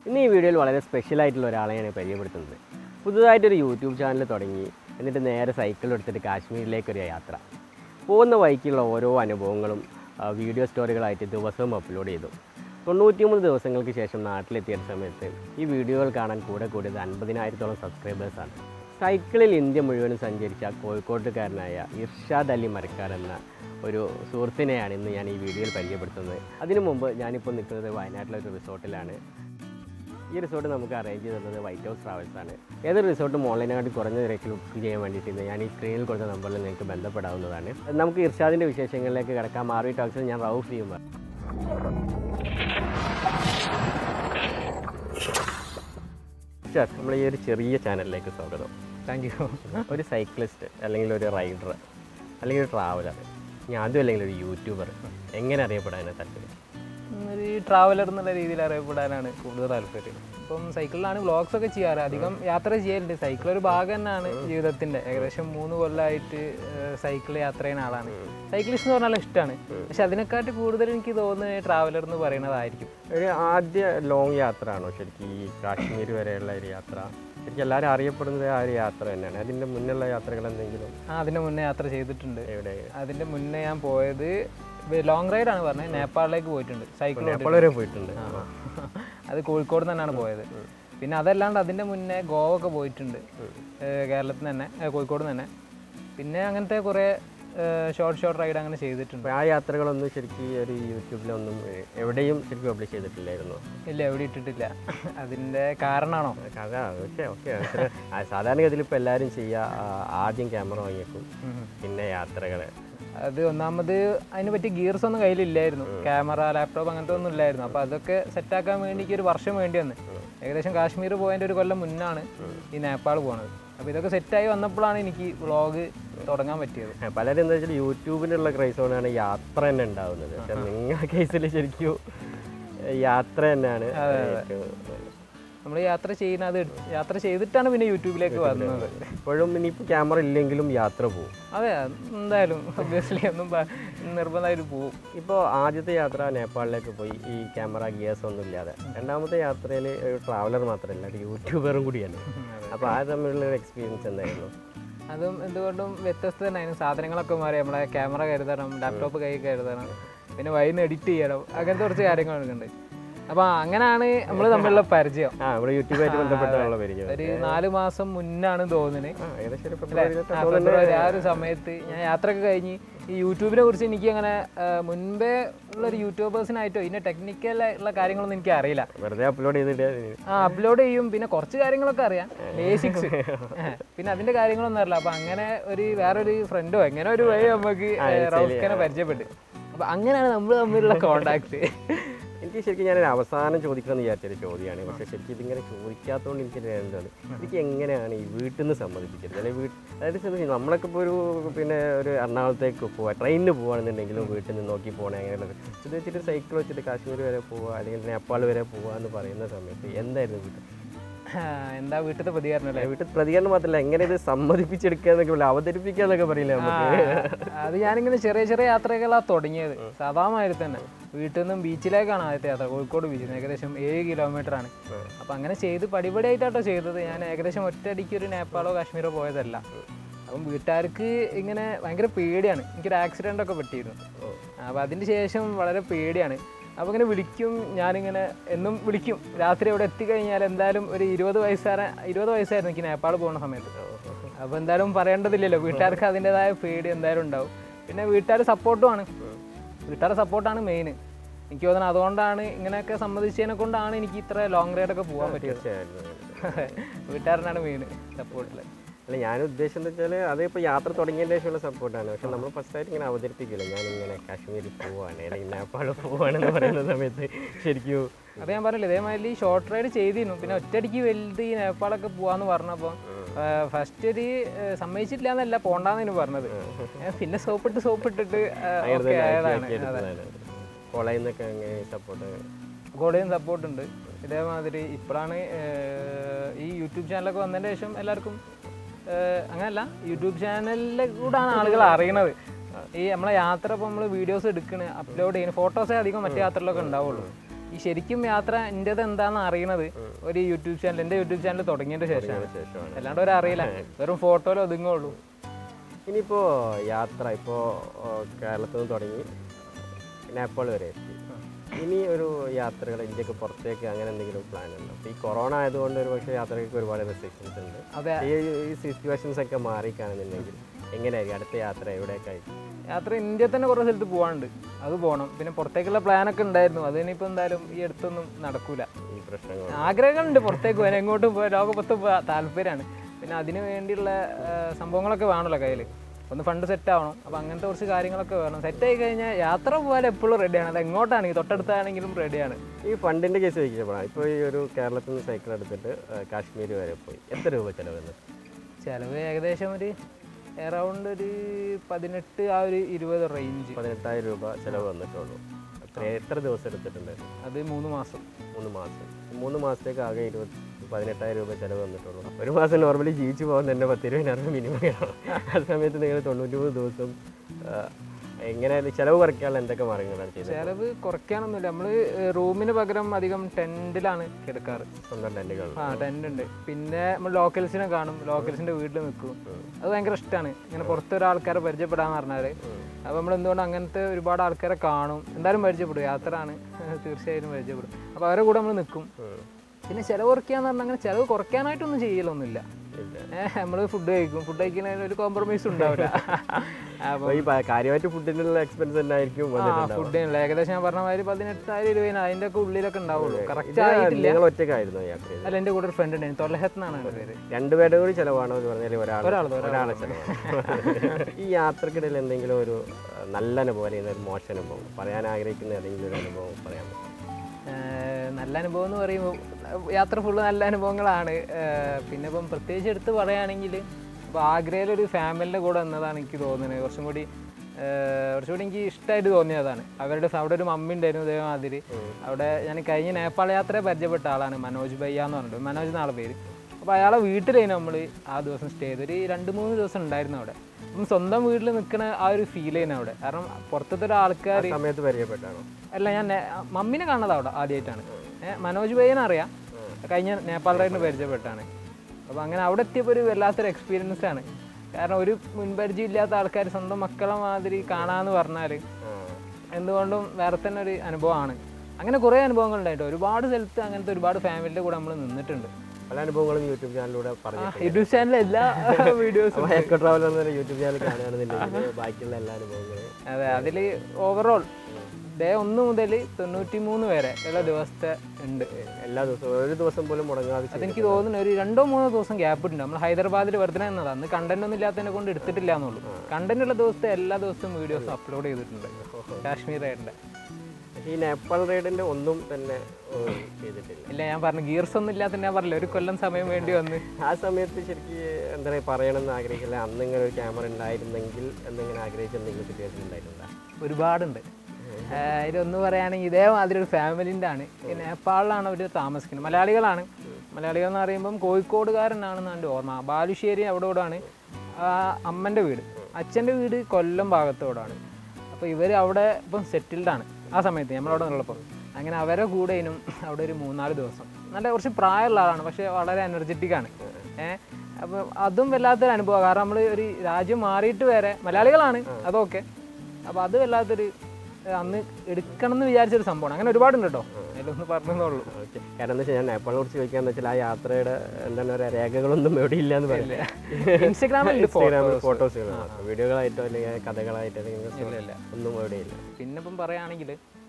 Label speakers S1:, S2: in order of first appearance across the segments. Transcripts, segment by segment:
S1: ഇന്ന് ഈ വീഡിയോയിൽ വളരെ സ്പെഷ്യലായിട്ടുള്ള ഒരാളെയാണ് പരിചയപ്പെടുത്തുന്നത്. പുതുതായിട്ടൊരു യൂട്യൂബ് ചാനൽ തുടങ്ങി എന്നിട്ട് നേരെ സൈക്കിൾ എടുത്തിട്ട് കാശ്മീരിലേക്കൊരു യാത്ര. പോകുന്ന വഴിക്കുള്ള ഓരോ അനുഭവങ്ങളും വീഡിയോ സ്റ്റോറികളായിട്ട് ദിവസവും അപ്ലോഡ് ചെയ്തു. 93 ദിവസങ്ങൾക്ക് ശേഷം നാട്ടിലെത്തിയ സമയത്ത് ഈ വീഡിയോകൾ കാണാൻ കൂടിയത് 50,000-ഓളം സബ്സ്ക്രൈബേഴ്സാണ്. സൈക്കിളിൽ ഇന്ത്യ മുഴുവനും സഞ്ചരിച്ച കോഴിക്കോട്ടുകാരനായ ഇർഷാദ് അലി മരക്കാർ എന്ന ഒരു സുഹൃത്തിനെയാണ് ഇന്ന് ഞാൻ ഈ വീഡിയോയിൽ പരിചയപ്പെടുത്തുന്നത്. അതിനു മുമ്പ് ഞാനിപ്പോൾ നിൽക്കുന്നത് വയനാട്ടിലെ ഒരു റിസോർട്ടിലാണ്. ഈ റിസോർട്ട് നമുക്ക് അറേഞ്ച് ചെയ്തത് വൈറ്റ് ഹൗസ് ട്രാവൽസാണ്. ഏതൊരു റിസോർട്ടും ഓൺലൈനായിട്ട് കുറഞ്ഞ നിരക്കിൽ ബുക്ക് ചെയ്യാൻ വേണ്ടിയിട്ട് ഞാൻ ഈ സ്ക്രീനിൽ കൊടുത്ത നമ്പറിൽ നിങ്ങൾക്ക് ബന്ധപ്പെടാവുന്നതാണ്. നമുക്ക് ഇർഷാദിൻ്റെ വിശേഷങ്ങളിലേക്ക് കിടക്കാം. മാർവി ടോക്സിൽ ഞാൻ റൌഫ് V Umar. ഇർഷാദ്, നമ്മൾ ഈ ഒരു ചെറിയ ചാനലിലേക്ക് സ്വാഗതം.
S2: Thank you.
S1: ഒരു സൈക്ലിസ്റ്റ് അല്ലെങ്കിൽ ഒരു റൈഡർ അല്ലെങ്കിൽ ഒരു ട്രാവലർ, ഇനി അതും അല്ലെങ്കിൽ ഒരു യൂട്യൂബർ എങ്ങനെ അറിയപ്പെടാനാണ് താല്പര്യം?
S2: ഒരു ട്രാവലർ എന്നുള്ള രീതിയിൽ അറിയപ്പെടാനാണ് കൂടുതൽ താല്പര്യം. ഇപ്പം സൈക്കിളിലാണ് വ്ളോഗ്സ് ഒക്കെ ചെയ്യാറ്. അധികം യാത്ര ചെയ്യലുണ്ട്. സൈക്കിൾ ഒരു ഭാഗം തന്നെയാണ് ജീവിതത്തിൻ്റെ. ഏകദേശം 3 കൊല്ലമായിട്ട് സൈക്കിൾ യാത്ര ചെയ്യുന്ന ആളാണ്. സൈക്ലിസ്റ്റ് എന്ന് പറഞ്ഞാൽ ഇഷ്ടമാണ്. പക്ഷെ അതിനെക്കാട്ടി കൂടുതൽ എനിക്ക് തോന്നുന്നത് ട്രാവലർ എന്ന് പറയുന്നതായിരിക്കും.
S1: ഒരു ആദ്യ ലോങ് യാത്ര ആണോ ശരിക്കും ഈ കാശ്മീർ വരെയുള്ള ഒരു യാത്ര? ശരിക്കും എല്ലാവരും അറിയപ്പെടുന്നത് ആ ഒരു യാത്ര തന്നെയാണ്. അതിൻ്റെ മുന്നുള്ള യാത്രകൾ എന്തെങ്കിലും?
S2: അതിൻ്റെ മുന്നേ യാത്ര ചെയ്തിട്ടുണ്ട്.
S1: എവിടെ?
S2: അതിൻ്റെ മുന്നേ ഞാൻ പോയത് ലോങ് റൈഡാണ് പറഞ്ഞത്. നേപ്പാളിലേക്ക് പോയിട്ടുണ്ട്. സൈക്കിൾ
S1: നേപ്പാൾ വരെ പോയിട്ടുണ്ട്.
S2: അത് കോഴിക്കോട് തന്നെയാണ് പോയത്. പിന്നെ അതല്ലാണ്ട് അതിൻ്റെ മുന്നേ ഗോവ ഒക്കെ പോയിട്ടുണ്ട്, കേരളത്തിൽ തന്നെ, കോഴിക്കോട് തന്നെ. പിന്നെ അങ്ങനത്തെ കുറേ ഷോർട്ട് റൈഡ് അങ്ങനെ ചെയ്തിട്ടുണ്ട്.
S1: ആ യാത്രകളൊന്നും ശരിക്കും ഒരു യൂട്യൂബിലൊന്നും എവിടെയും ശരിക്കും പബ്ലിഷ് ചെയ്തിട്ടില്ലായിരുന്നു?
S2: ഇല്ല, എവിടെ ഇട്ടിട്ടില്ല. അതിൻ്റെ കാരണമാണോ?
S1: കഥ ഓക്കെ. സാധാരണഗതിയിൽ ഇപ്പോൾ എല്ലാവരും ചെയ്യുക, ആദ്യം ക്യാമറ വാങ്ങിയേക്കും, പിന്നെ യാത്രകൾ.
S2: അത് ഒന്നാമത് അതിന് പറ്റിയ ഗിയർസ് ഒന്നും കയ്യിലില്ലായിരുന്നു. ക്യാമറ, ലാപ്ടോപ്പ് അങ്ങനത്തെ ഒന്നും ഇല്ലായിരുന്നു. അപ്പോൾ അതൊക്കെ സെറ്റാക്കാൻ വേണ്ടി എനിക്ക് ഒരു വർഷം വേണ്ടി വന്നു. ഏകദേശം കാശ്മീർ പോയതിൻ്റെ ഒരു കൊല്ലം മുന്നാണ് ഈ നേപ്പാൾ പോകുന്നത്. അപ്പോൾ ഇതൊക്കെ സെറ്റായി വന്നപ്പോഴാണ് എനിക്ക് വ്ളോഗ് തുടങ്ങാൻ പറ്റിയത്.
S1: പലരും എന്താ വെച്ചാൽ യൂട്യൂബിനുള്ള ക്രൈസ് കൊണ്ടാണ് യാത്ര തന്നെ ഉണ്ടാവുന്നത്. പക്ഷെ നിങ്ങളുടെ കേസിൽ ശരിക്കും യാത്ര തന്നെയാണ്.
S2: നമ്മൾ യാത്ര ചെയ്തിട്ടാണ് പിന്നെ യൂട്യൂബിലേക്ക് വന്നത്.
S1: ഇപ്പോഴും ഇനിയിപ്പോൾ ക്യാമറ ഇല്ലെങ്കിലും യാത്ര പോകും.
S2: അതെ, എന്തായാലും ഒബ്വിയസ്ലി ഒന്നും നിർബന്ധമായിട്ട് പോകും.
S1: ഇപ്പോൾ ആദ്യത്തെ യാത്ര നേപ്പാളിലേക്ക് പോയി, ഈ ക്യാമറ ഗിയേഴ്സ് ഒന്നും ഇല്ലാതെ. രണ്ടാമത്തെ യാത്രയിൽ ഒരു ട്രാവലർ മാത്രമല്ല, ഒരു യൂട്യൂബറും കൂടിയാണ്. അപ്പോൾ ആ തമ്മിലുള്ള ഒരു എക്സ്പീരിയൻസ് എന്തായിരുന്നു?
S2: അതും എന്തുകൊണ്ടും വ്യത്യസ്ത തന്നെയായിരുന്നു. സാധനങ്ങളൊക്കെ മാറി. നമ്മളെ ക്യാമറ കരുതണം, ലാപ്ടോപ്പ് കൈ കരുതണം, പിന്നെ വൈന്ന് എഡിറ്റ് ചെയ്യണം, അങ്ങനത്തെ കുറച്ച് കാര്യങ്ങളൊക്കെ ഉണ്ട്. അപ്പോൾ അങ്ങനെയാണ് നമ്മൾ തമ്മിലുള്ള പരിചയം.
S1: യൂട്യൂബായിട്ട് ബന്ധപ്പെട്ടുള്ള പരിചയം
S2: ഒരു 4 മാസം മുന്നാണ് തോന്നുന്നത്. ആ ഒരു സമയത്ത് ഞാൻ യാത്രയൊക്കെ കഴിഞ്ഞ് ഈ യൂട്യൂബിനെ കുറിച്ച് എനിക്ക് അങ്ങനെ മുൻപേ ഉള്ളൊരു യൂട്യൂബേഴ്സിനായിട്ടോ ഇതിൻ്റെ ടെക്നിക്കലായിട്ടുള്ള കാര്യങ്ങളൊന്നും എനിക്ക് അറിയില്ല.
S1: വെറുതെ അപ്ലോഡ് ചെയ്തിട്ട്
S2: അപ്ലോഡ് ചെയ്യും. പിന്നെ കുറച്ച് കാര്യങ്ങളൊക്കെ അറിയാം, ബേസിക്സ്. പിന്നെ അതിൻ്റെ കാര്യങ്ങളൊന്നും അറിയില്ല. അപ്പോൾ അങ്ങനെ വേറൊരു ഫ്രണ്ടോ എങ്ങനെ ഒരു വഴി നമുക്ക് റൌഫിനെ പരിചയപ്പെട്ട്. അപ്പോൾ അങ്ങനെയാണ് നമ്മൾ തമ്മിലുള്ള കോണ്ടാക്ട്.
S1: എനിക്ക് ശരിക്കും ഞാനൊരു അവസാനം ചോദിക്കണമെന്ന് വിചാരിച്ചൊരു ചോദ്യമാണ്. പക്ഷേ ശരിക്കും ഇതിങ്ങനെ ചോദിക്കാത്തതുകൊണ്ട് എനിക്ക് എന്താണ്, എനിക്ക് എങ്ങനെയാണ് ഈ വീട്ടിൽ നിന്ന് സമ്മതിപ്പിക്കുന്നത്? അല്ലെങ്കിൽ അതായത് നമ്മളൊക്കെ ഇപ്പോൾ ഒരു എറണാകുളത്തേക്ക് പോവുക, ട്രെയിനിന് പോകുകയാണെന്നുണ്ടെങ്കിലും വീട്ടിൽ നിന്ന് നോക്കി പോകണേ, അങ്ങനെയുള്ളത്. ഇത് വെച്ചിട്ട് സൈക്കിൾ വെച്ചിട്ട് കാശ്മീർ വരെ പോവുക അല്ലെങ്കിൽ നേപ്പാൾ വരെ പോവുക എന്ന് പറയുന്ന സമയത്ത് എന്തായിരുന്നു വീട്ടിൽ?
S2: എന്താ വീട്ടിലത്തെ പ്രതികരണം? അല്ലേ,
S1: വീട്ടിൽ പ്രതികരണം മാത്രമല്ല, എങ്ങനെ ഇത് സമ്മതിപ്പിച്ചെടുക്കുക എന്നൊക്കെ അവതരിപ്പിക്കുക എന്നൊക്കെ പറയില്ല നമുക്ക്.
S2: അത് ഞാനിങ്ങനെ ചെറിയ യാത്രകളാണ് തുടങ്ങിയത്. സാധാരണമായിട്ട് തന്നെ വീട്ടിൽ നിന്നും ബീച്ചിലേക്കാണ് ആദ്യത്തെ യാത്ര. കോഴിക്കോട് ബീച്ചിൽ ഏകദേശം 7 കിലോമീറ്ററാണ്. അപ്പം അങ്ങനെ ചെയ്ത് പടിപടിയായിട്ടാട്ടോ ചെയ്തത്. ഞാൻ ഏകദേശം ഒറ്റയടിക്ക് ഒരു നേപ്പാളോ കാശ്മീരോ പോയതല്ല. അപ്പം വീട്ടുകാർക്ക് ഇങ്ങനെ ഭയങ്കര പേടിയാണ്. എനിക്കൊരു ആക്സിഡൻ്റ് ഒക്കെ പറ്റിയിരുന്നു. അപ്പോൾ അതിന് ശേഷം വളരെ പേടിയാണ്. അപ്പോൾ ഇങ്ങനെ വിളിക്കും, ഞാനിങ്ങനെ എന്നും വിളിക്കും. രാത്രി അവിടെ എത്തിക്കഴിഞ്ഞാൽ എന്തായാലും ഒരു 20 വയസ്സായിരുന്നു എനിക്ക് നേപ്പാൾ പോകുന്ന സമയത്ത്. അപ്പോൾ എന്തായാലും പറയേണ്ടതില്ലല്ലോ, വീട്ടുകാർക്ക് അതിൻ്റെതായ പേടി എന്തായാലും ഉണ്ടാവും. പിന്നെ വീട്ടുകാരുടെ സപ്പോർട്ടാണ് മെയിൻ. എനിക്ക് തോന്നുന്നത് അതുകൊണ്ടാണ് ഇങ്ങനെയൊക്കെ സമ്മതിച്ചതിനെ കൊണ്ടാണ് എനിക്ക് ഇത്ര ലോങ് റൈഡൊക്കെ പോകാൻ പറ്റിയത്. വീട്ടുകാരനാണ് മെയിൻ സപ്പോർട്ടിൽ.
S1: അല്ല, ഞാൻ ഉദ്ദേശം എന്താ വെച്ചാൽ അതിപ്പോൾ യാത്ര തുടങ്ങിയതിൻ്റെ ശേഷമുള്ള സപ്പോർട്ടാണ്. പക്ഷെ നമ്മൾ ഫസ്റ്റായിട്ട് ഇങ്ങനെ അവതരിപ്പിക്കില്ല, ഞാനിങ്ങനെ കാശ്മീരിൽ പോവാണ് അല്ലെങ്കിൽ നേപ്പാളിൽ പോവാണെന്ന് പറയുന്ന സമയത്ത് ശരിക്കും
S2: അത് ഞാൻ പറഞ്ഞില്ല. ഇതേമാതിരി ഷോർട്ട് റൈഡ് ചെയ്തിരുന്നു. പിന്നെ ഒറ്റയടിക്ക് വലുത് ഈ നേപ്പാളൊക്കെ പോകാമെന്ന് പറഞ്ഞപ്പോൾ ഫസ്റ്റ് സമ്മതിച്ചിട്ടില്ല എന്നല്ല, പോകണ്ടെന്നു പറഞ്ഞത്. പിന്നെ സോപ്പിട്ടിട്ട് കോളേജിൽ സപ്പോർട്ടുണ്ട്. ഇതേമാതിരി ഇപ്പോഴാണ് ഈ യൂട്യൂബ് ചാനലൊക്കെ വന്നതിന് ശേഷം എല്ലാവർക്കും അങ്ങനല്ല, യൂട്യൂബ് ചാനലിലെ കൂടാണ് ആളുകൾ അറിയണത്. ഈ നമ്മളെ യാത്ര ഇപ്പോൾ നമ്മൾ വീഡിയോസ് എടുക്കണ അപ്ലോഡ് ചെയ്യുന്ന ഫോട്ടോസേ അധികം മറ്റേ യാത്രയിലൊക്കെ ഉണ്ടാവുള്ളൂ. ഈ ശരിക്കും യാത്ര എൻ്റെത് എന്താണെന്ന് അറിയണത് ഒരു യൂട്യൂബ് ചാനൽ, എൻ്റെ യൂട്യൂബ് ചാനൽ തുടങ്ങിയതിൻ്റെ ശേഷമാണ്. അല്ലാണ്ട് ഒരു അറിയില്ല, വെറും ഫോട്ടോയിൽ ഒതുങ്ങുള്ളൂ.
S1: ഇനിയിപ്പോൾ യാത്ര ഇപ്പോൾ കേരളത്തിൽ നിന്ന് തുടങ്ങി നേപ്പാൾ വരെ എത്തി. ഇനി ഒരു യാത്രകൾ ഇന്ത്യക്ക് പുറത്തേക്ക് അങ്ങനെ എന്തെങ്കിലും പ്ലാൻ ഉണ്ടോ? ഈ കൊറോണ ആയതുകൊണ്ട് ഒരു പക്ഷേ യാത്രയ്ക്ക് ഒരുപാട് റെസ്ട്രിക്ഷൻസ് ഉണ്ട്. ഈ സിറ്റുവേഷൻസ് ഒക്കെ മാറിക്കാണെന്നുണ്ടെങ്കിൽ എങ്ങനെയായിരിക്കും അടുത്ത യാത്ര? എവിടേക്കായിരിക്കും
S2: യാത്ര? ഇന്ത്യയിൽ തന്നെ കുറേ സ്ഥലത്ത് പോകാനുണ്ട്, അത് പോകണം. പിന്നെ പുറത്തേക്കുള്ള പ്ലാനൊക്കെ ഉണ്ടായിരുന്നു, അതിനിപ്പോൾ എന്തായാലും ഈ അടുത്തൊന്നും നടക്കൂല.
S1: ഈ പ്രശ്നങ്ങൾ
S2: ആഗ്രഹങ്ങളുണ്ട് പുറത്തേക്ക് പോകാൻ, എങ്ങോട്ടും പോകാൻ, ലോകപുറത്ത് പോകാൻ താല്പര്യമാണ്. പിന്നെ അതിന് വേണ്ടിയുള്ള സംഭവങ്ങളൊക്കെ വേണമല്ലോ കയ്യിൽ, ഒന്ന് ഫണ്ട് സെറ്റ് ആവണം. അപ്പോൾ അങ്ങനത്തെ കുറച്ച് കാര്യങ്ങളൊക്കെ വേണം. സെറ്റായി കഴിഞ്ഞാൽ യാത്ര പോകാൻ എപ്പോഴും റെഡിയാണ്. അത് എങ്ങോട്ടാണെങ്കിൽ തൊട്ടടുത്താണെങ്കിലും റെഡിയാണ്.
S1: ഈ ഫണ്ടിൻ്റെ കേസ് ചോദിക്കുമ്പോഴാണ്, ഇപ്പോൾ ഈ ഒരു കേരളത്തിൽ നിന്ന് സൈക്കിൾ എടുത്തിട്ട് കാശ്മീർ വരെ പോയി എത്ര രൂപ ചിലവ്?
S2: ചിലവ് ഏകദേശം ഒരു അറൗണ്ട് ഒരു 18 ആ ഒരു 20 റേഞ്ച്.
S1: 18,000 രൂപ ചിലവ് വന്നിട്ടുള്ളൂ. എത്ര ദിവസം എടുത്തിട്ടുണ്ട്?
S2: അത് 3 മാസം.
S1: 3 മാസത്തേക്ക് ആകെ 18,000 രൂപ ചിലവ് വന്നിട്ടുള്ളൂ. ഒരു മാസം നോർമലി ജീവിച്ചു പോകാൻ തന്നെ 10-20 മിനിമം വേണം. ആ സമയത്ത് നിങ്ങൾ 93 ദിവസം എങ്ങനെ ചിലവ് കുറയ്ക്കാനുള്ള എന്തൊക്കെ മാർഗങ്ങളാണ് ചെയ്യുന്നത്?
S2: ചിലവ് കുറയ്ക്കാനൊന്നുമില്ല. നമ്മൾ റൂമിന് പകരം അധികം ടെൻറ്റിലാണ് കിടക്കാറ്.
S1: സ്വന്തം ടെൻറ്റുകൾ?
S2: ടെൻ്റ് ഉണ്ട്. പിന്നെ നമ്മൾ ലോക്കൽസിനെ കാണും, ലോക്കൽസിൻ്റെ വീട്ടിൽ നിൽക്കും. അത് ഭയങ്കര ഇഷ്ടമാണ്, ഇങ്ങനെ പുറത്തൊരാൾക്കാരെ പരിചയപ്പെടാന്ന് പറഞ്ഞാൽ. അപ്പോൾ നമ്മൾ എന്തുകൊണ്ട് അങ്ങനത്തെ ഒരുപാട് ആൾക്കാരെ കാണും, എന്തായാലും പരിചയപ്പെടും. യാത്രയാണ്, തീർച്ചയായും പരിചയപ്പെടും. അപ്പോൾ അവരുടെ കൂടെ നമ്മൾ നിൽക്കും. പിന്നെ ചിലവ് കുറയ്ക്കാന്ന് പറഞ്ഞാൽ അങ്ങനെ ചിലവ് കുറയ്ക്കാനായിട്ടൊന്നും ചെയ്യലൊന്നുമില്ല. നമ്മൾ ഫുഡ് കഴിക്കുന്നതിന് ഒരു കോംപ്രമൈസ് ഉണ്ടാവില്ല.
S1: കാര്യമായിട്ട് ഫുഡിനുള്ള എക്സ്പെൻസ് തന്നെ ആയിരിക്കും.
S2: ഫുഡിനുള്ള ഏകദേശം ഞാൻ പറഞ്ഞ മാതിരി 18,000-20,000 അതിൻ്റെ ഒക്കെ ഉള്ളിലൊക്കെ ഉണ്ടാവുള്ളൂ. കറക്റ്റ് ആയിട്ടില്ല.
S1: ഒറ്റക്കായിരുന്നു?
S2: അല്ല, എൻ്റെ കൂടെ ഒരു ഫ്രണ്ട് ഉണ്ടായിരുന്നു, തൊലഹത്ത് എന്നാണ് എൻ്റെ പേര്.
S1: രണ്ടുപേരുടെ കൂടി ചിലവാണോ എന്ന് പറഞ്ഞാൽ ഒരാളെ ചിലവാണ്. ഈ യാത്രക്കിടയിൽ എന്തെങ്കിലും ഒരു നല്ല അനുഭവം അല്ലെങ്കിൽ ഒരു മോശം അനുഭവം പറയാൻ ആഗ്രഹിക്കുന്ന ഏതെങ്കിലും ഒരു അനുഭവം പറയാൻ പറ്റും?
S2: നല്ല അനുഭവം എന്ന് പറയുമ്പോൾ യാത്ര ഫുള്ള് നല്ല അനുഭവങ്ങളാണ്. പിന്നെ ഇപ്പം പ്രത്യേകിച്ച് എടുത്ത് പറയുകയാണെങ്കിൽ ഇപ്പോൾ ആഗ്രയിലൊരു ഫാമിലിൻ്റെ കൂടെ എന്നതാണ് എനിക്ക് തോന്നുന്നത് കുറച്ചും കൂടി എനിക്ക് ഇഷ്ടമായിട്ട് തോന്നിയതാണ്. അവിടെ ഒരു മമ്മി ഉണ്ടായിരുന്നു ഇതേമാതിരി. അവിടെ ഞാൻ കഴിഞ്ഞ നേപ്പാൾ യാത്രയെ പരിചയപ്പെട്ട ആളാണ്, മനോജ് ഭയ്യ എന്ന് പറഞ്ഞിട്ട്. മനോജ് എന്നാളെ പേര്. അപ്പോൾ അയാളെ വീട്ടിലായിരുന്നു നമ്മൾ ആ ദിവസം സ്റ്റേ ചെയ്ത്. ഒരു 2-3 ദിവസം ഉണ്ടായിരുന്നു അവിടെ. അപ്പം സ്വന്തം വീട്ടിൽ നിൽക്കുന്ന ആ ഒരു ഫീൽ ചെയ്യുന്നത് അവിടെ. കാരണം പുറത്തത്തെ ഒരാൾക്കാർ
S1: സമയത്ത് പരിചയപ്പെട്ടാണോ?
S2: അല്ല, ഞാൻ മമ്മിനെ കാണുന്നത് അവിടെ ആദ്യമായിട്ടാണ്. മനോജ് ഭയ്യനെ അറിയാം, കഴിഞ്ഞ നേപ്പാൾ റൈഡിന് പരിചയപ്പെട്ടാണ്. അപ്പോൾ അങ്ങനെ അവിടെ എത്തിയപ്പോൾ ഒരു വല്ലാത്തൊരു എക്സ്പീരിയൻസ് ആണ്. കാരണം ഒരു മുൻപരിചയം ഇല്ലാത്ത ആൾക്കാർ സ്വന്തം മക്കളെ മാതിരി കാണാമെന്ന് പറഞ്ഞാൽ എന്തുകൊണ്ടും വേറെ തന്നെ ഒരു അനുഭവമാണ്. അങ്ങനെ കുറേ അനുഭവങ്ങൾ ഉണ്ടായിട്ട് ഒരുപാട് സ്ഥലത്ത് അങ്ങനത്തെ ഒരുപാട് ഫാമിലിയുടെ കൂടെ നമ്മൾ നിന്നിട്ടുണ്ട്.
S1: പല അനുഭവങ്ങളും യൂട്യൂബ് ചാനലിലൂടെ പറഞ്ഞു.
S2: യൂട്യൂബ് ചാനലിൽ എല്ലാ വീഡിയോസും
S1: എക്കോ ട്രാവലർ എന്ന യൂട്യൂബ് ചാനൽ കാണുകയാണെന്നുണ്ടെങ്കിൽ ബാക്കിയുള്ള എല്ലാ അനുഭവങ്ങളും.
S2: അതെ, അതിൽ ഓവറോൾ ഡേ 1 മുതൽ 93 വരെ എല്ലാ ദിവസത്തെ ഉണ്ട്.
S1: എല്ലാ ദിവസവും ഒരു ദിവസം പോലും മുടങ്ങാതെ.
S2: അതെനിക്ക് തോന്നുന്നു ഒരു 2-3 ദിവസം ഗ്യാപ്പ് ഉണ്ട്. നമ്മൾ ഹൈദരാബാദിൽ വെറുതെ എന്നതാണ്, അന്ന് കണ്ടന്റ് ഒന്നും ഇല്ലാത്തതിനെ കൊണ്ട് എടുത്തിട്ടില്ല എന്നുള്ളൂ. കണ്ടന്റ് ഉള്ള ദിവസത്തെ എല്ലാ ദിവസവും വീഡിയോസ് അപ്ലോഡ് ചെയ്തിട്ടുണ്ട് കാശ്മീർ റൈഡിൻ്റെ.
S1: ഈ നേപ്പാൾ റൈഡിൻ്റെ ഒന്നും തന്നെ ചെയ്തിട്ടില്ല?
S2: ഇല്ല, ഞാൻ പറഞ്ഞു ഗിയർസ് ഒന്നും ഇല്ലാത്ത ഞാൻ പറഞ്ഞില്ല, ഒരു കൊല്ലം സമയം വേണ്ടി വന്ന്.
S1: ആ സമയത്ത് ശരിക്കും എന്താ പറയുക പറയണമെന്ന് ആഗ്രഹിക്കില്ല, അന്നിങ്ങനെ ഒരു ക്യാമറ ഉണ്ടായിരുന്നെങ്കിൽ എന്നിങ്ങനെ ആഗ്രഹിച്ച എന്തെങ്കിലും സിറ്റുവേഷൻ ഉണ്ടായിട്ടുണ്ടോ?
S2: ഒരുപാടുണ്ട്. ഇതൊന്ന് പറയുകയാണെങ്കിൽ ഇതേമാതിരി ഒരു ഫാമിലിൻ്റെ ആണ്. നേപ്പാളിലാണ് അവർ താമസിക്കുന്നത്. മലയാളികൾ എന്ന് പറയുമ്പം കോഴിക്കോടുകാരനാണെന്ന് എൻ്റെ ഓർമ്മ. ബാലുശ്ശേരി അവിടോടാണ് അമ്മൻ്റെ വീട്. അച്ഛൻ്റെ വീട് കൊല്ലം ഭാഗത്തോടാണ്. അപ്പോൾ ഇവർ അവിടെ ഇപ്പം സെറ്റിൽഡാണ് ആ സമയത്ത് നമ്മളവിടെ ഉള്ളപ്പോൾ. അങ്ങനെ അവരെ കൂടെയും അവിടെ ഒരു 3-4 ദിവസം. നല്ല കുറച്ച് പ്രായമുള്ള ആളാണ്, പക്ഷേ വളരെ എനർജറ്റിക്കാണ്. അപ്പോൾ അതും വല്ലാത്തൊരു അനുഭവം. കാരണം നമ്മൾ ഒരു രാജ്യം മാറിയിട്ട് വരെ മലയാളികളാണ്, അതൊക്കെ. അപ്പോൾ അത് വല്ലാത്തൊരു അന്ന് എടുക്കണം എന്ന് വിചാരിച്ചൊരു സംഭവമാണ്. അങ്ങനെ ഒരുപാടുണ്ട് കേട്ടോ, അതിലൊന്ന് പറഞ്ഞെന്നുള്ളൂ.
S1: ഓക്കെ. കാരണം എന്താ വെച്ചാൽ ഞാൻ നേപ്പാളിനെ കുറിച്ച് ചോദിക്കാന്ന് വെച്ചാൽ ആ യാത്രയുടെ എന്താണ് പറയുക രേഖകളൊന്നും എവിടെ ഇല്ല എന്ന് പറയില്ല.
S2: ഇൻസ്റ്റഗ്രാമിൽ
S1: ഫോട്ടോസുകളാണ്, വീഡിയോകളായിട്ടോ അല്ലെങ്കിൽ കഥകളായിട്ടോ അല്ലെങ്കിൽ ഒന്നും എവിടെയില്ല.
S2: പിന്നെ ഇപ്പം പറയുകയാണെങ്കിൽ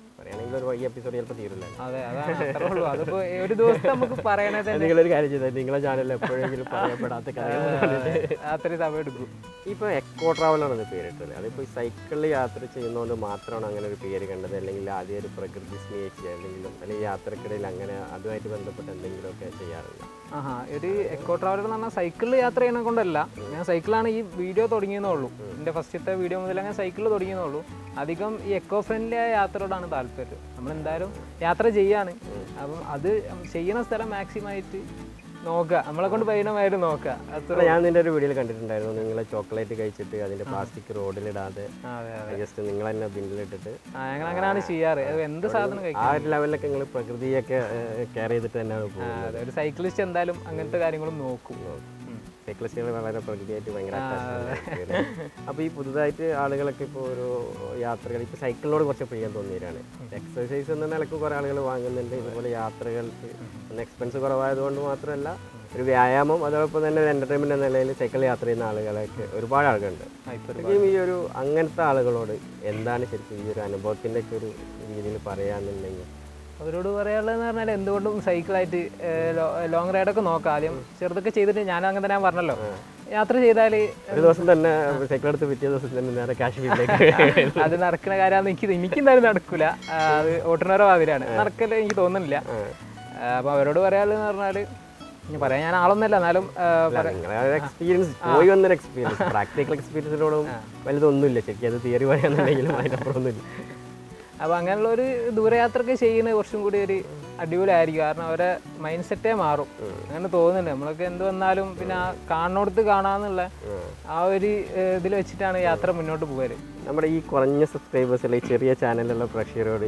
S1: ഒരു വൈകി എപ്പിസോഡ് ചിലപ്പോൾ തീരില്ല.
S2: അതെ, അതാണ് അത്രേ ഉള്ളൂ. അതിപ്പോൾ ഒരു ദിവസം നമുക്ക് പറയണത്
S1: നിങ്ങളൊരു കാര്യം ചെയ്താൽ നിങ്ങളെ ചാനലിൽ എപ്പോഴെങ്കിലും പറയപ്പെടാത്ത കാര്യങ്ങൾ
S2: അത്രയും സമയം എടുക്കും.
S1: ഇപ്പോൾ എക്കോ ട്രാവലറാണ് പേരിട്ടത്. അതിപ്പോൾ സൈക്കിളിൽ യാത്ര ചെയ്യുന്നതുകൊണ്ട് മാത്രമാണ് അങ്ങനെ ഒരു പേര് കണ്ടത്, അല്ലെങ്കിൽ ആദ്യം ഒരു പ്രകൃതി സ്നേഹിച്ച് അല്ലെങ്കിൽ യാത്രക്കിടയിൽ അങ്ങനെ അതുമായിട്ട് ബന്ധപ്പെട്ട് എന്തെങ്കിലുമൊക്കെ ചെയ്യാറുണ്ട്?
S2: ഒരു എക്കോ ട്രാവലർ എന്ന് പറഞ്ഞാൽ സൈക്കിളിൽ യാത്ര ചെയ്യണ കൊണ്ടല്ല. ഞാൻ സൈക്കിളാണ് ഈ വീഡിയോ തുടങ്ങിയെന്നുള്ളൂ. എൻ്റെ ഫസ്റ്റത്തെ വീഡിയോ മുതൽ അങ്ങനെ സൈക്കിളിൽ തുടങ്ങിയെന്നുള്ളൂ. അധികം ഈ എക്കോ ഫ്രണ്ട്ലി ആയ യാത്രയോടാണ് താല്പര്യം. നമ്മളെന്തായാലും യാത്ര ചെയ്യാണ്. അപ്പം അത് ചെയ്യുന്ന സ്ഥലം മാക്സിമമായിട്ട് നോക്കുക, നമ്മളെ കൊണ്ട് പയ്യനമായിട്ട് നോക്കുക.
S1: അത്ര ഞാൻ നിന്റെ ഒരു വീഡിയോയിൽ കണ്ടിട്ടുണ്ടായിരുന്നു, നിങ്ങൾ ചോക്ലേറ്റ് കഴിച്ചിട്ട് അതിന്റെ പ്ലാസ്റ്റിക് റോഡിലിടാതെ ജസ്റ്റ് നിങ്ങൾ തന്നെ ബിന്നിലിട്ടിട്ട്
S2: ഞങ്ങൾ അങ്ങനെയാണ് ചെയ്യാറ്. എന്ത് സാധനം
S1: ആ ഒരു ലെവലിലൊക്കെ നിങ്ങൾ പ്രകൃതിയൊക്കെ കെയർ ചെയ്തിട്ട് തന്നെയാണ് പോകുന്നത്.
S2: ഒരു സൈക്ലിസ്റ്റ് എന്തായാലും അങ്ങനത്തെ കാര്യങ്ങളും നോക്കും.
S1: സൈക്ലിസ്റ്റുകൾ വളരെ പ്രകൃതിയായിട്ട് ഭയങ്കര അപ്പോൾ ഈ പുതുതായിട്ട് ആളുകളൊക്കെ ഇപ്പോൾ ഒരു യാത്രകൾ ഇപ്പോൾ സൈക്കിളിനോട് കുറച്ച് പ്രിയം തോന്നിയവരാണ്. എക്സസൈസ് എന്ന നിലക്ക് കുറേ ആളുകൾ വാങ്ങുന്നുണ്ട്. ഇതുപോലെ യാത്രകൾക്ക് എക്സ്പെൻസ് കുറവായതുകൊണ്ട് മാത്രമല്ല, ഒരു വ്യായാമം അതോടൊപ്പം തന്നെ ഒരു എൻ്റർടൈൻമെൻറ്റ് എന്ന നിലയിൽ സൈക്കിൾ യാത്ര ചെയ്യുന്ന ആളുകളൊക്കെ ഒരുപാട് ആളുകളുണ്ട്. ശരിക്കും ഈ ഒരു അങ്ങനത്തെ ആളുകളോട് എന്താണ് ശരിക്കും ഈ ഒരു അനുഭവത്തിൻ്റെ ഒക്കെ ഒരു രീതിയിൽ പറയാന്നുണ്ടെങ്കിൽ?
S2: അവരോട് പറയാനുള്ളതെന്ന് പറഞ്ഞാൽ എന്തുകൊണ്ടും സൈക്കിളായിട്ട് ലോങ് റൈഡൊക്കെ നോക്കാം. ആദ്യം ചെറുതൊക്കെ ചെയ്തിട്ട് ഞാൻ അങ്ങനെ തന്നെ പറഞ്ഞല്ലോ, യാത്ര ചെയ്താൽ
S1: ഒരു ദിവസം തന്നെ സൈക്കിൾ എടുത്ത് പിറ്റേ ദിവസം തന്നെ നേരെ കാശ്മീരിലേക്ക്
S2: അത് നടക്കുന്ന കാര്യമാണെന്ന് എനിക്ക് എന്തായാലും നടക്കില്ല. അത് ഓട്ടുന്നവരുടെ വാതിലാണ്, നടക്കല് എനിക്ക് തോന്നുന്നില്ല. അപ്പോൾ അവരോട് പറയാനുള്ളതെന്ന് പറഞ്ഞാൽ പറയാൻ ഞാൻ ആളൊന്നുമല്ല, എന്നാലും
S1: എക്സ്പീരിയൻസ് പോയി വന്നൊരു എക്സ്പീരിയൻസ്, പ്രാക്ടിക്കൽ എക്സ്പീരിയൻസിനോടും വലുതൊന്നുമില്ല ശരിക്കും. അത് തിയറി പറയാന്നുണ്ടെങ്കിലും അതിനപ്പുറമൊന്നുമില്ല.
S2: അപ്പോൾ അങ്ങനെയുള്ളൊരു ദൂരയാത്രയൊക്കെ ചെയ്യുന്നത് കുറച്ചും കൂടി ഒരു അടിപൊളിയായിരിക്കും. കാരണം അവരെ മൈൻഡ് സെറ്റേ മാറും. അങ്ങനെ തോന്നുന്നുണ്ട്. നമ്മളൊക്കെ എന്ത് വന്നാലും പിന്നെ ആ കാണുന്നിടത്ത് കാണാന്നുള്ള ആ ഒരു ഇതിൽ വെച്ചിട്ടാണ് യാത്ര മുന്നോട്ട് പോകല്.
S1: നമ്മുടെ ഈ കുറഞ്ഞ സബ്സ്ക്രൈബേഴ്സുള്ള ഈ ചെറിയ ചാനലിലുള്ള പ്രേക്ഷകരോട്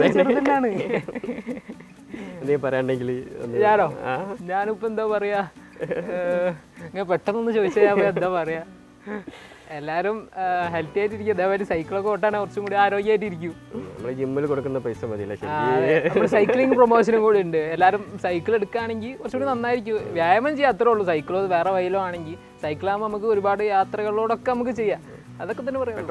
S1: നീ പറയാണ്ടെങ്കിൽ?
S2: ഞാനിപ്പോൾ എന്താ പറയാ, ഇങ്ങനെ പെട്ടെന്നൊന്ന് ചോദിച്ചാൽ ഞാൻ എന്താ പറയാ, എല്ലാവരും ഹെൽത്തി ആയിട്ടിരിക്കും. അതേമാതിരി സൈക്കിളൊക്കെ ഓട്ടാണ് കുറച്ചും കൂടി ആരോഗ്യമായിട്ടിരിക്കും.
S1: നമ്മൾ ജിമ്മിൽ കൊടുക്കുന്ന പൈസ മതിയല്ലേ?
S2: നമ്മൾ സൈക്ലിംഗ് പ്രൊമോഷനും കൂടി ഉണ്ട്. എല്ലാവരും സൈക്കിൾ എടുക്കുകയാണെങ്കിൽ കുറച്ചുകൂടി നന്നായിരിക്കും. വ്യായാമം ചെയ്യാൻ അത്രേ ഉള്ളൂ. സൈക്കിളോ വേറെ വയലോ ആണെങ്കിൽ സൈക്കിളാകുമ്പോൾ നമുക്ക് ഒരുപാട് യാത്രകളോടൊക്കെ നമുക്ക് ചെയ്യാം. അതൊക്കെ തന്നെ പറയാം.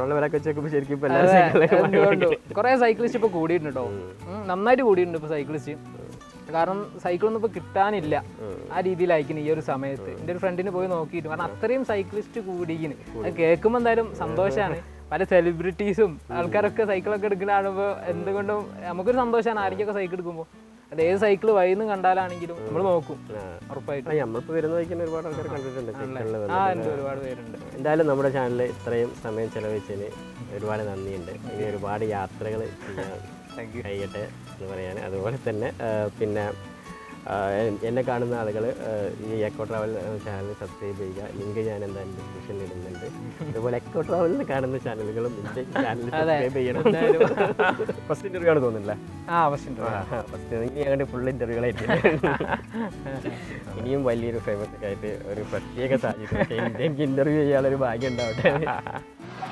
S2: കുറേ സൈക്ലിസ്റ്റ് ഇപ്പോൾ കൂടിയിട്ടുണ്ട് കേട്ടോ, നന്നായിട്ട് കൂടിയിട്ടുണ്ട് ഇപ്പോൾ സൈക്ലിസ്റ്റ്. കാരണം സൈക്കിളൊന്നും ഇപ്പോൾ കിട്ടാനില്ല ആ രീതിയിലായിരിക്കും ഈ ഒരു സമയത്ത്. എൻ്റെ ഒരു ഫ്രണ്ടിന് പോയി നോക്കിയിട്ട്, കാരണം അത്രയും സൈക്ലിസ്റ്റ് കൂടിയിരിക്കുന്നു. അത് കേൾക്കുമ്പോൾ എന്തായാലും സന്തോഷമാണ്. പല സെലിബ്രിറ്റീസും ആൾക്കാരൊക്കെ സൈക്കിളൊക്കെ എടുക്കുന്ന കാണുമ്പോൾ എന്തുകൊണ്ടും നമുക്കൊരു സന്തോഷമാണ്. ആരെയൊക്കെ സൈക്കിൾ എടുക്കുമ്പോൾ അത് ഏത് സൈക്കിൾ വൈന്ന് കണ്ടാലാണെങ്കിലും നമ്മൾ നോക്കും ഉറപ്പായിട്ടും.
S1: നമ്മളിപ്പോൾ വരുന്ന വയ്ക്കുന്ന ഒരുപാട് ആൾക്കാർ കണ്ടിട്ടുണ്ട്.
S2: ഒരുപാട് പേരുണ്ട്.
S1: എന്തായാലും നമ്മുടെ ചാനലിൽ ഇത്രയും സമയം ചെലവഴിച്ചതിന് ഒരുപാട് നന്ദിയുണ്ട്. ഇനി ഒരുപാട് യാത്രകൾ കഴിയട്ടെ എന്ന് പറയാൻ. അതുപോലെ തന്നെ പിന്നെ എന്നെ കാണുന്ന ആളുകൾ ഈ എക്കോ ട്രാവൽ ചാനൽ സബ്സ്ക്രൈബ് ചെയ്യുക. ലിങ്ക് ഞാൻ എന്തായാലും ഡിസ്ക്രിപ്ഷനിൽ ഇടുന്നുണ്ട്. അതുപോലെ എക്കോ ട്രാവലിൽ കാണുന്ന ചാനലുകളും എൻ്റെ ചാനൽ സബ്സ്ക്രൈബ് ചെയ്യണം. ഫസ്റ്റ് ഇൻ്റർവ്യൂ ആണ് തോന്നുന്നില്ല? ഫസ്റ്റ് ഞങ്ങളുടെ ഫുൾ ഇൻ്റർവ്യൂകളായിട്ട് ഇനിയും വലിയൊരു ഫേമസ് ആയിട്ട് ഒരു പ്രത്യേക സാഹചര്യം എനിക്ക് ഇൻ്റർവ്യൂ ചെയ്യാനൊരു ഭാഗ്യം ഉണ്ടാവട്ടെ.